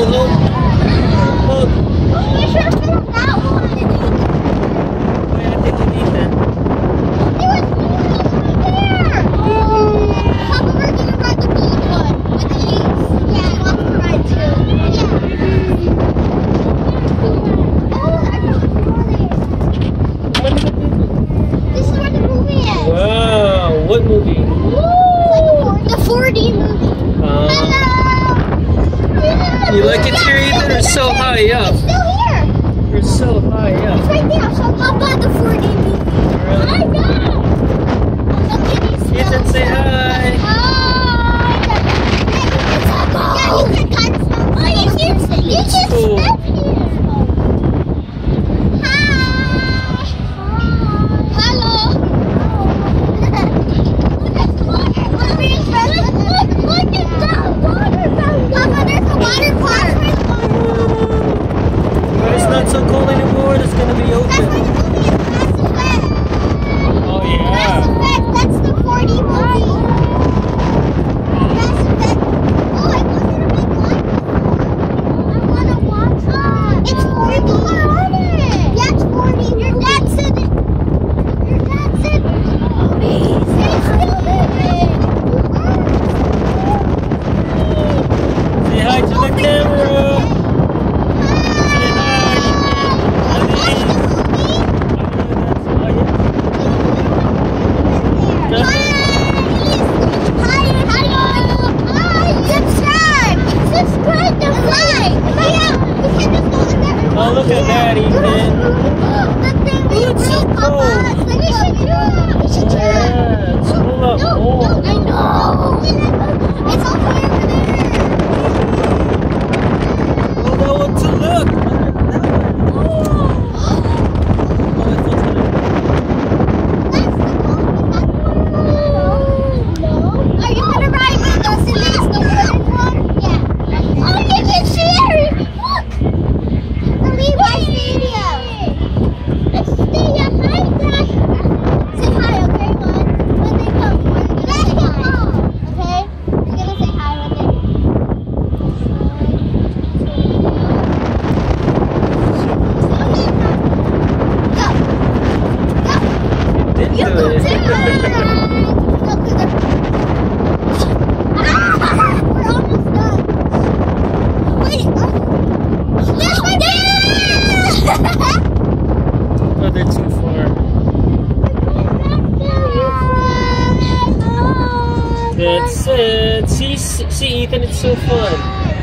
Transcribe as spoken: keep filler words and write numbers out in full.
hold. Hold. We should have filmed that one. Wait, I think we need that. There was movies right there. Papa, we're gonna ride the gold one with the leaves. Yeah, he wants to ride too. Yeah. Oh, I got it. This is where the movie is. Wow, what movie? The four D movie. Uh, Hello. you like it here, Ethan? They're so high up. It's still here. They're so high It's up. right there. So Papa, the four D movie. Really? I know. Oh, the kitty's still. Ethan, say hi. Hi. Yeah, you can touch them. Oh, you can, you can Cool. step here. Hi. Hello. Look at the water. Look, look, look at that water fountain. Papa, there's a water park. But it's not so cold anymore. It's gonna be That's why open. the movie is Mass Effect. Oh Mass yeah. Effect. That's the four D movie. Mass Effect. Oh, I wasn't a big one. I wanna watch it. It's four D. Yeah, it's four D. Your dad said it. Your dad said it. It's still moving. Say hi to the camera. Say hi. Oh, look at that, Ethan. It's so cold. Yeah, it's full of more. I know. It's all the way over there. Oh, that one too. Look. Oh, it's what's gonna- Are you gonna ride with us in this snowboarding one? Yeah. Oh, you can see it! Look! The Levi Stadium! It's Stadium, hi, Dad! Say hi, okay? When, when they come, we're gonna say hi. Okay? We're gonna say hi when they Go! Go! Didn't You do go it. too! Go to the... Ah! We're almost done. Wait! There's my dad! Oh, they're too far. That's it. See, see, Ethan, it's so fun.